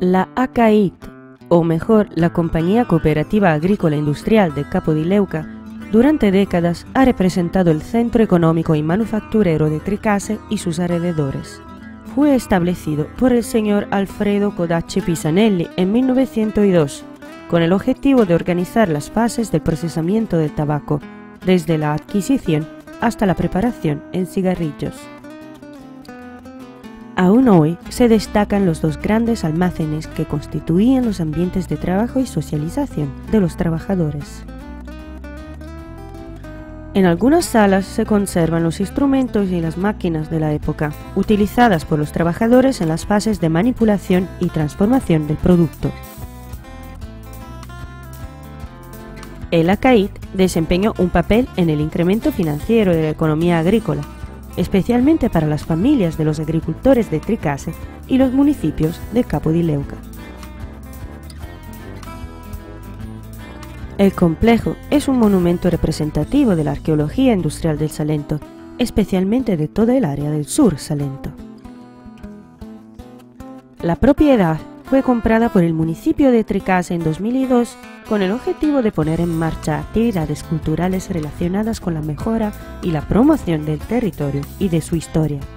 La ACAIT, o mejor, la Compañía Cooperativa Agrícola Industrial de Capo di Leuca, durante décadas ha representado el centro económico y manufacturero de Tricase y sus alrededores. Fue establecido por el señor Alfredo Codacci Pisanelli en 1902, con el objetivo de organizar las fases del procesamiento del tabaco, desde la adquisición hasta la preparación en cigarrillos. Aún hoy se destacan los dos grandes almacenes que constituían los ambientes de trabajo y socialización de los trabajadores. En algunas salas se conservan los instrumentos y las máquinas de la época, utilizadas por los trabajadores en las fases de manipulación y transformación del producto. El ACAIT desempeñó un papel en el incremento financiero de la economía agrícola, especialmente para las familias de los agricultores de Tricase y los municipios de Capo di Leuca. El complejo es un monumento representativo de la arqueología industrial del Salento, especialmente de toda el área del sur Salento. La propiedad fue comprada por el municipio de Tricase en 2002 con el objetivo de poner en marcha actividades culturales relacionadas con la mejora y la promoción del territorio y de su historia.